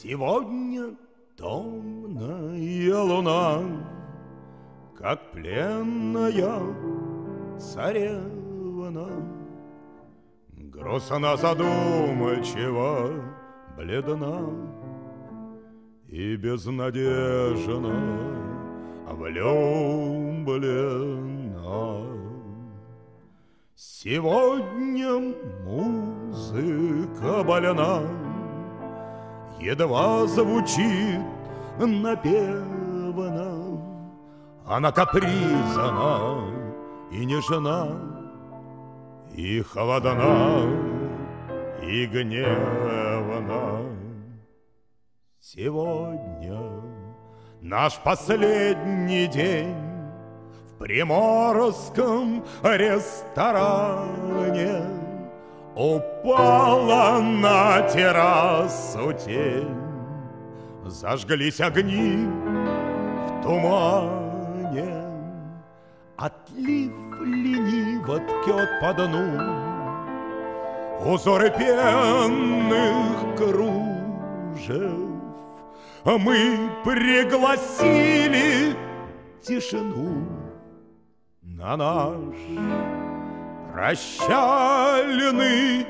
Сегодня томная луна, как пленная царевна, грустно задумчиво, бледна и безнадежно влюблена. Сегодня музыка больна, едва звучит напевно. Она капризна и нежна, и холодна, и гневна. Сегодня наш последний день в приморском ресторане. Упала на террасу тень, зажглись огни в тумане. Отлив лениво ткет по дну узоры пенных кружев. Мы пригласили тишину на наш прощальный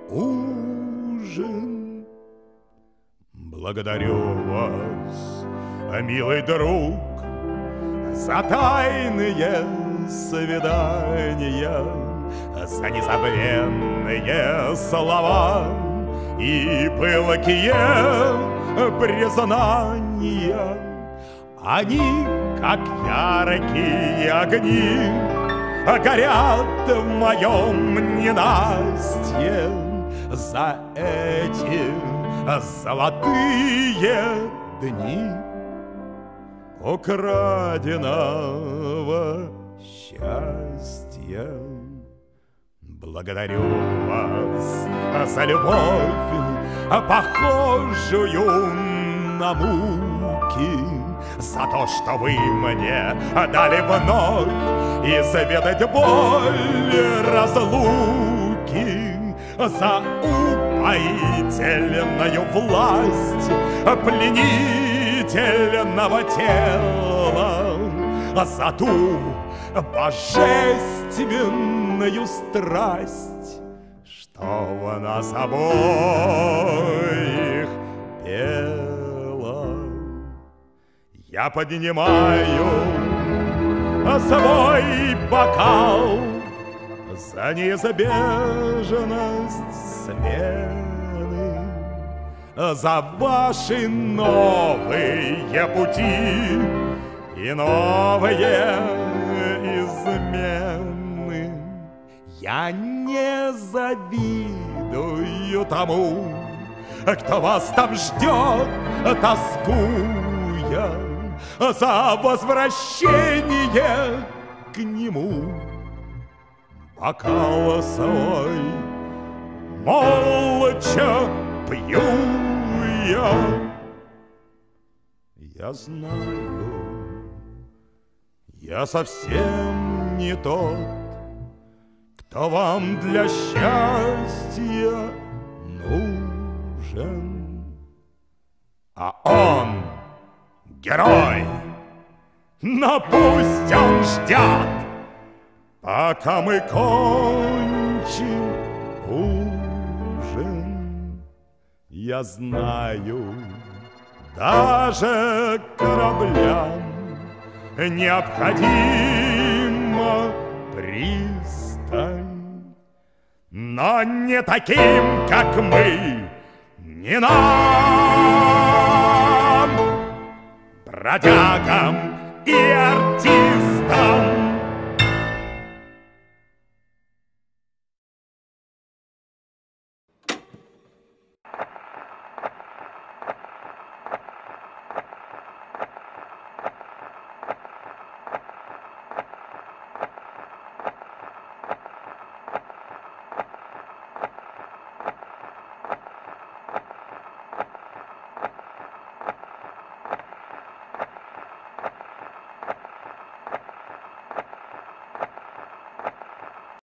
ужин. Благодарю вас, милый друг, за тайные свидания, за незабвенные слова и пылкие признания. Они, как яркие огни, горят в моем ненастье. За эти золотые дни украденного счастья. Благодарю вас за любовь, похожую на муки, за то, что вы мне дали вновь изведать боль разлуки, за упоительную власть пленительного тела, за ту божественную страсть, что в нас обоих пела. Я поднимаю свой бокал за неизбежность смены, за ваши новые пути и новые измены. Я не завидую тому, кто вас там ждет, тоскуя за возвращение к нему. Бокал свой молча пью я. Я знаю, я совсем не тот, кто вам для счастья нужен, а он герой, но пусть он ждет, пока мы кончим ужин. Я знаю, даже кораблям необходима пристань, но не таким, как мы, не нам, бродягам и артистам.